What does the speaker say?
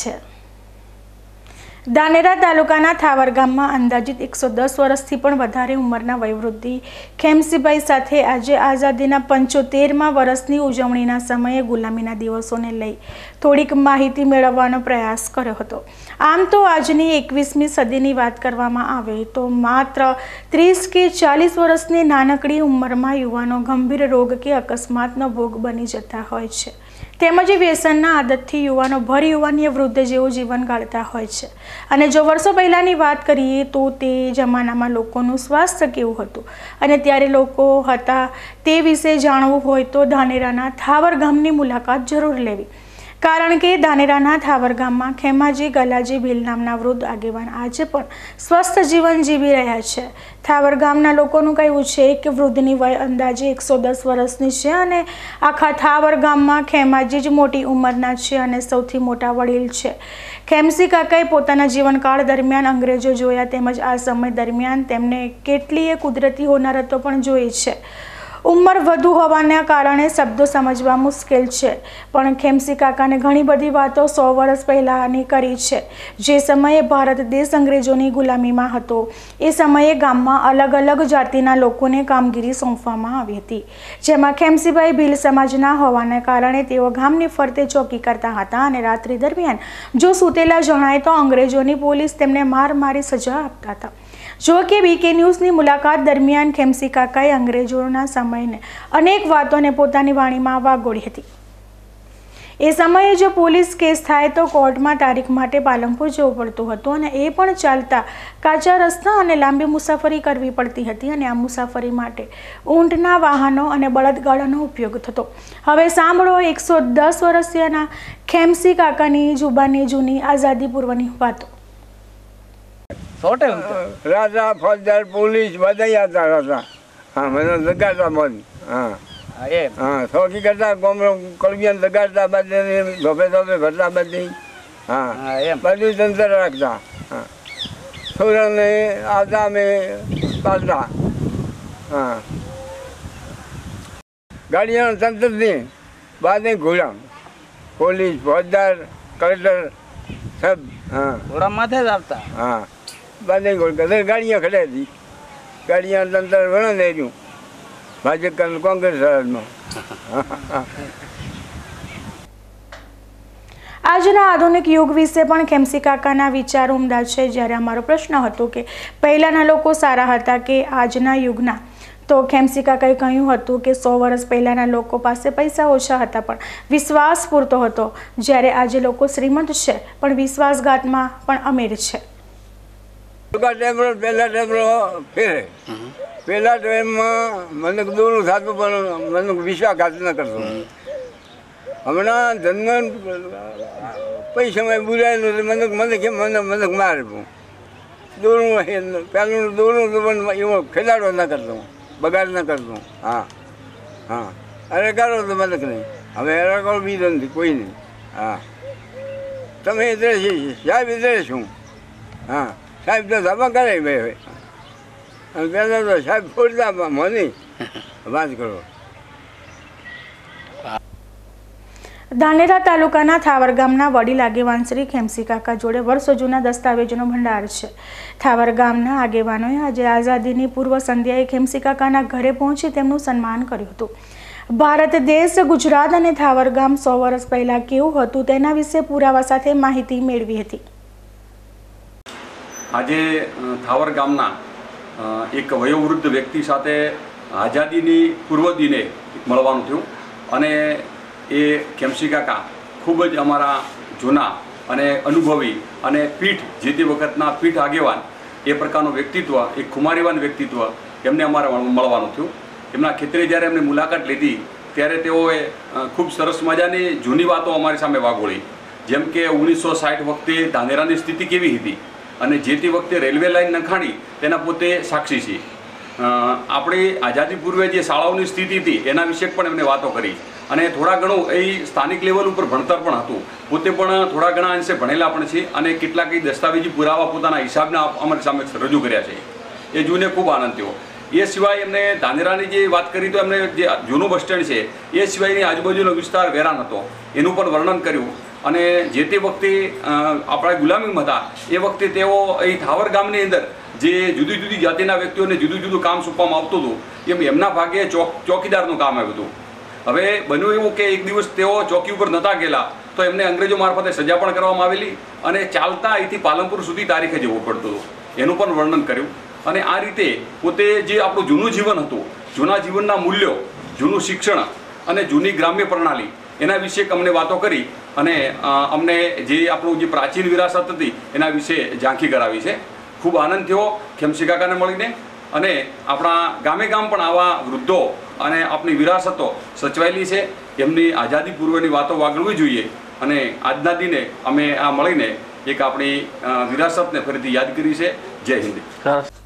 છે। ધાનેરા તાલુકાના થાવર ગામમાં અંદાજિત 110 વર્ષથી પણ વધારે ઉંમરના વયવૃદ્ધિ ખેમસીભાઈ સાથે આજે આઝાદીના 75મા વર્ષની ઉજવણીના સમયે ગુલામીના દિવસોને લઈ થોડીક માહિતી મેળવવાનો પ્રયાસ કર્યો હતો। આમ તો આજની 21મી સદીની વાત કરવામાં આવે તો માત્ર 30 કે 40 વર્ષની નાનકડી ઉંમરમાં યુવાનો ગંભીર રોગ કે અકસ્માતનો ભોગ બની જતા હોય છે। તેમજ વ્યસનના આદતથી યુવાનો ભર યુવાનીય વૃદ્ધ જેવું જીવન ગાળતા હોય છે। અને જો વર્ષો પહેલાંની વાત કરીએ તો તે જમાનામાં લોકોનું સ્વાસ્થ્ય કેવું હતું અને ત્યારે લોકો હતા તે વિશે જાણવું હોય તો ધાનેરાના થાવર ગામની મુલાકાત જરૂર લેવી, કારણ કે ધાનેરાના થાવર ગામમાં ખેમાજી ગલાજી ભીલ નામના વૃદ્ધ આગેવાન આજે પણ સ્વસ્થ જીવન જીવી રહ્યા છે। થાવર ગામના લોકોનું કહેવું છે કે વૃદ્ધની વય અંદાજે 110 વર્ષની છે અને આખા થાવર ગામમાં ખેમાજી જ મોટી ઉંમરના છે અને સૌથી મોટા વડીલ છે। ખેમસી કાકાએ પોતાના જીવનકાળ દરમિયાન અંગ્રેજો જોયા તેમજ આ સમય દરમિયાન તેમને કેટલીય કુદરતી હોનારતો પણ જોઈ છે। ઉંમર વધુ હોવાના કારણે શબ્દો સમજવા મુશ્કેલ છે, પણ ખેમસી કાકાને ઘણી બધી વાતો 100 વર્ષ પહેલાંની કરી છે। જે સમયે ભારત દેશ અંગ્રેજોની ગુલામીમાં હતો એ સમયે ગામમાં અલગ અલગ જાતિના લોકોને કામગીરી સોંપવામાં આવી હતી, જેમાં ખેમસીભાઈ ભીલ સમાજના હોવાને કારણે તેઓ ગામની ફરતે ચોકી કરતા હતા અને રાત્રિ દરમિયાન જો સૂતેલા જણાય તો અંગ્રેજોની પોલીસ તેમને માર મારી સજા આપતા હતા। જો કે બીકે ન્યૂઝની મુલાકાત દરમિયાન ખેમસી કાકાએ અંગ્રેજોના સમયને અનેક વાતોને પોતાની વાણીમાં વાગોળી હતી। એ સમયે જો પોલીસ કેસ થાય તો કોર્ટમાં તારીખ માટે પાલનપુર જવું પડતું હતું અને એ પણ ચાલતા કાચા રસ્તા અને લાંબી મુસાફરી કરવી પડતી હતી અને આ મુસાફરી માટે ઊંટના વાહનો અને બળદગાડાનો ઉપયોગ થતો। હવે સાંભળો 110 વર્ષીયના ખેમસી કાકાની જુબાની જૂની આઝાદી પૂર્વની વાતો। राजा फौजदार पुलिस બધા હતા હતા। હા, મને લગાડતા બંધ। હા હા, સૌથી કરતા કોમરો કળિયાન લગાડતા બાદ ધોપે ધોપે ભરતા બધી। હા એમ બધું તંત્ર રાખતા। હા, છોરાને આવતા અમે પાડતા। હા, ગાડીઓનું તંત્રથી બાદ ઘોડા પોલીસ ફૌજદાર કલેક્ટર સબ। હા, ઘોડા માથે જ આવતા। હા, બાદ ગાડીਆਂ ખડે હતી। ગાડીਆਂ તંત્ર વણ લઈ ગયું ભાજપ કોંગ્રેસ રાજમાં। આજના આધુનિક યુગ વિશે પણ ખેમસી કાકાના વિચાર ઉમદા છે। જ્યારે અમારો પ્રશ્ન હતો કે પહેલાંના લોકો સારા હતા કે આજના યુગના, તો ખેમસી કાકાએ કહ્યું હતું કે 100 વર્ષ પહેલાંના લોકો પાસે પૈસા ઓછા હતા પણ વિશ્વાસ પૂરતો હતો, જ્યારે આજે લોકો શ્રીમંત છે પણ વિશ્વાસઘાતમાં પણ અમીર છે। પહેલા ટેબલો ફેરે, પહેલા ટાઈમમાં મને દૂરનું થતું પણ મને વિશ્વાસઘાત ન કરતો। હમણાં ધન પૈસા બોલાયેલું મને મને કેમ મને મારે દૂરનું પહેલું દૂરનું પણ એવો ખેલાડો ન કરતો, બગાડ ન કરતો। હા હા, અરે કરો તો મને નહીં, હવે અરે કરો બીજો નથી કોઈ નહીં। હા, તમે ઇધરે છીએ સાહેબ, ઇધરે છું। હા, સાહેબ તો ધબા કરે ભાઈ, અને પહેલાં તો સાહેબ ફોડતા મને વાત કરો। ધાનેરા તાલુકાના થાવર ગામના વડીલ આગેવાન શ્રી ખેમસી કાકા જોડે વર્ષો જૂના દસ્તાવેજોનો ભંડાર છે। થાવર ગામના આગેવાનોએ આજે આઝાદીની પૂર્વ સંધ્યાએ ખેમસી કાકાના ઘરે પહોંચી તેમનું સન્માન કર્યું હતું। ભારત દેશ, ગુજરાત અને થાવર ગામ 100 વર્ષ પહેલાં કેવું હતું તેના વિશે પુરાવા સાથે માહિતી મેળવી હતી। આજે થાવર ગામના એક વયોવૃદ્ધ વ્યક્તિ સાથે આઝાદીની પૂર્વ દિને મળવાનું થયું અને એ ખેમસી કાકા ખૂબ જ અમારા જૂના અને અનુભવી અને પીઠ જે તે વખતના પીઠ આગેવાન એ પ્રકારનું વ્યક્તિત્વ, એક ખુમારીવાન વ્યક્તિત્વ એમને અમારે મળવાનું થયું। એમના ખેતરે જ્યારે એમને મુલાકાત લીધી ત્યારે તેઓએ ખૂબ સરસ મજાની જૂની વાતો અમારી સામે વાગોળી, જેમ કે 1960 વખતે ધાનેરાની સ્થિતિ કેવી હતી અને જે તે વખતે રેલવે લાઇન નખાણી તેના પોતે સાક્ષી છે। આપણી આઝાદી પૂર્વે જે શાળાઓની સ્થિતિ હતી એના વિશે પણ એમને વાતો કરી અને થોડા ઘણું એ સ્થાનિક લેવલ ઉપર ભણતર પણ હતું, પોતે પણ થોડા ઘણા અંશે ભણેલા પણ છે અને કેટલાક દસ્તાવેજી પુરાવા પોતાના હિસાબના અમારી સામે રજૂ કર્યા છે। એ જોઈને ખૂબ આનંદ થયો। એ સિવાય એમને ધાનેરાની જે વાત કરી તો એમને જે જૂનું બસ સ્ટેન્ડ છે એ સિવાયની આજુબાજુનો વિસ્તાર વેરાન હતો એનું પણ વર્ણન કર્યું અને જે તે વખતે આપણા ગુલામીમાં હતા એ વખતે તેઓ અહીં થાવર ગામની અંદર જે જુદી જુદી જાતિના વ્યક્તિઓને જુદું જુદું કામ સોંપવામાં આવતું હતું એમ એમના ભાગે ચોકીદારનું કામ આવ્યું હતું. હવે બન્યું એવું કે એક દિવસ તેઓ ચોકી ઉપર નહોતા ગયેલા તો એમને અંગ્રેજો મારફતે સજા પણ કરવામાં આવેલી અને ચાલતા અહીંથી પાલનપુર સુધી તારીખે જવું પડતું હતું. એનું પણ વર્ણન કર્યું. અને આ રીતે પોતે જે આપણું જૂનું જીવન હતું, જૂના જીવનના મૂલ્યો, જૂનું શિક્ષણ અને જૂની ગ્રામ્ય પ્રણાલી એના વિશે અમને વાતો કરી અને અમને જે આપણું જે પ્રાચીન વિરાસત હતી એના વિશે ઝાંખી કરાવી છે. ખૂબ આનંદ થયો ખેમસી કાકાને મળીને અને આપણા ગામે ગામ પણ આવા વૃદ્ધો અને આપણી વિરાસતો સચવાયેલી છે. એમની આઝાદી પૂર્વની વાતો વાગળવી જોઈએ અને આજના દિને અમે આ મળીને એક આપણી વિરાસતને ફરીથી યાદ કરી છે. જય હિન્દ.